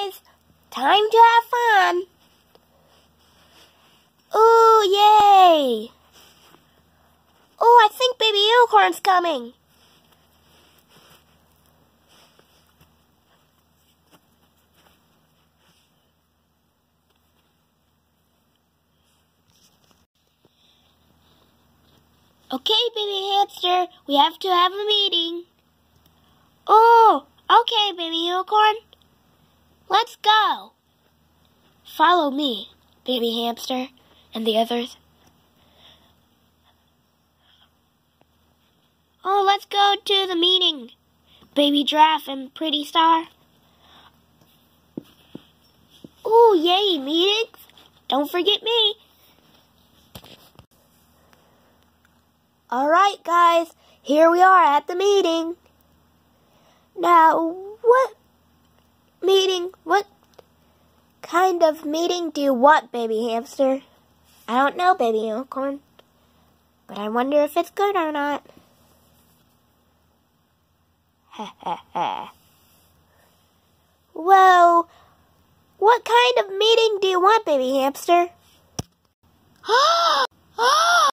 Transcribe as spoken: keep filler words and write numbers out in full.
guys. Time to have fun. Ooh, yay. Oh, I think Baby Unicorn's coming. Okay, Baby Hamster, we have to have a meeting. Oh, okay, Baby Unicorn. Let's go. Follow me, Baby Hamster, and the others. Oh, let's go to the meeting, Baby Giraffe and Pretty Star. Oh, yay, meetings. Don't forget me. Alright, guys, here we are at the meeting. Now, what meeting, what kind of meeting do you want, Baby Hamster? I don't know, Baby Unicorn, but I wonder if it's good or not. Ha ha ha. Well, what kind of meeting do you want, Baby Hamster?